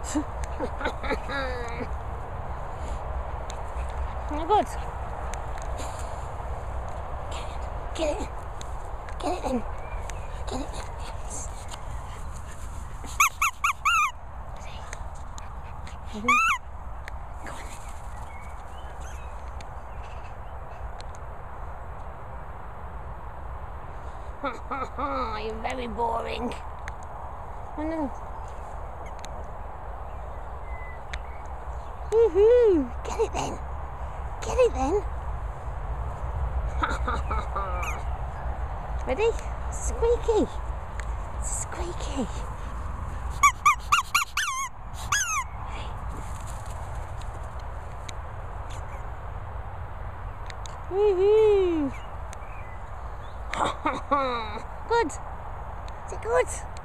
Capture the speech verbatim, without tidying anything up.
Oh, good. Get it. Get it in. Get it in. Yes. Ready? Go on. You're very boring. Oh no. Woohoo! Get it then. Get it then. Ready? Squeaky. Squeaky. Woohoo! Good. Is it good?